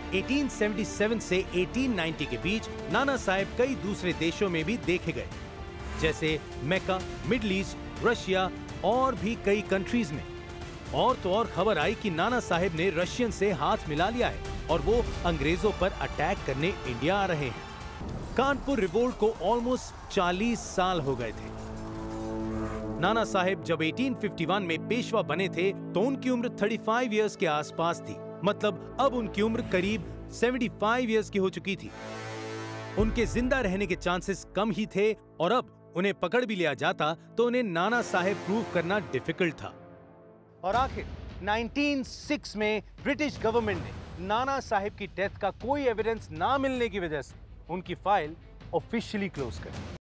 1877 से 1890 के बीच नाना साहेब कई दूसरे देशों में भी देखे गए, जैसे मक्का, मिडिल ईस्ट, रशिया और भी कई कंट्रीज में। और तो और खबर आई कि नाना साहेब ने रशियन से हाथ मिला लिया है और वो अंग्रेजों पर अटैक करने इंडिया आ रहे हैं। कानपुर रिवोल्ट को ऑलमोस्ट 40 साल हो गए थे। नाना साहेब जब 1851 में पेशवा बने थे तो उनकी उम्र 35 इयर्स के आसपास थी, मतलब अब उनकी उम्र करीब 75 इयर्स की हो चुकी थी। उनके जिंदा रहने के चांसेस कम ही थे और अब उन्हें पकड़ भी लिया जाता तो उन्हें नाना साहेब प्रूव करना डिफिकल्ट था। और आखिर 1906 में ब्रिटिश गवर्नमेंट ने नाना साहेब की डेथ का कोई एविडेंस ना मिलने की वजह से उनकी फाइल ऑफिशियली क्लोज कर दी।